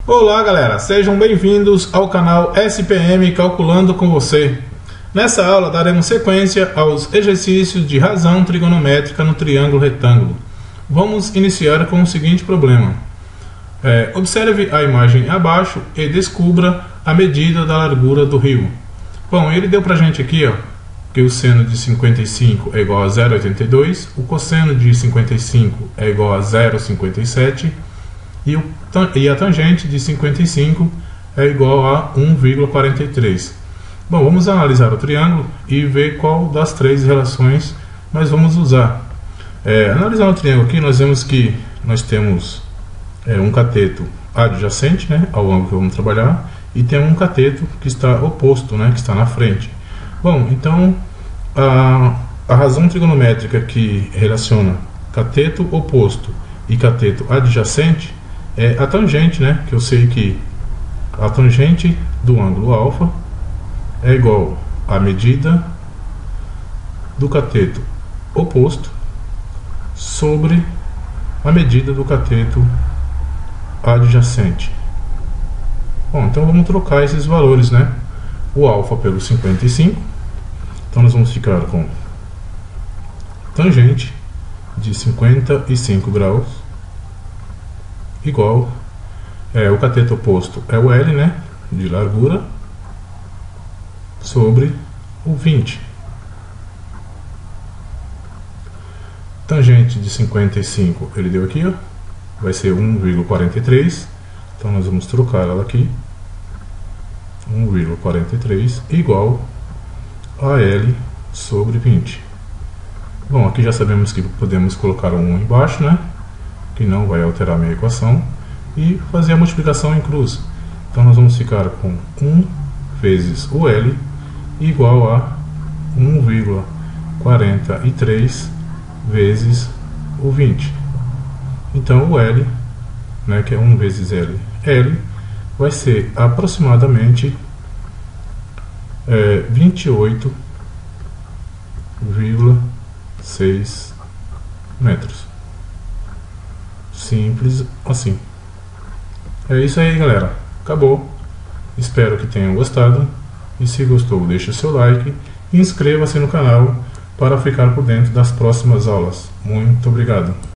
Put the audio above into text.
Olá galera, sejam bem-vindos ao canal SPM Calculando com você. Nessa aula daremos sequência aos exercícios de razão trigonométrica no triângulo retângulo. Vamos iniciar com o seguinte problema. Observe a imagem abaixo e descubra a medida da largura do rio. Bom, ele deu pra gente aqui, que o seno de 55 é igual a 0,82, o cosseno de 55 é igual a 0,57 e a tangente de 55 é igual a 1,43. Bom, vamos analisar o triângulo e ver qual das três relações nós vamos usar. Analisando o triângulo aqui, nós vemos que nós temos um cateto adjacente, ao ângulo que vamos trabalhar, e tem um cateto que está oposto, que está na frente. Bom, então a razão trigonométrica que relaciona cateto oposto e cateto adjacente é a tangente, que eu sei que a tangente do ângulo alfa é igual à medida do cateto oposto sobre a medida do cateto adjacente. Bom, então vamos trocar esses valores, o alfa pelo 55, então nós vamos ficar com tangente de 55 graus igual, o cateto oposto é o L, de largura, sobre o 20. Tangente de 55, ele deu aqui, vai ser 1,43, então nós vamos trocar ela aqui, 1,43 igual a L sobre 20. Bom, aqui já sabemos que podemos colocar um 1 embaixo, que não vai alterar a minha equação, e fazer a multiplicação em cruz. Então nós vamos ficar com 1 vezes o L igual a 1,43 vezes o 20. Então o L, que é 1 vezes L, vai ser aproximadamente 28,6 metros. Simples assim. É isso aí, galera. Acabou. Espero que tenham gostado. E se gostou, deixe o seu like e inscreva-se no canal para ficar por dentro das próximas aulas. Muito obrigado.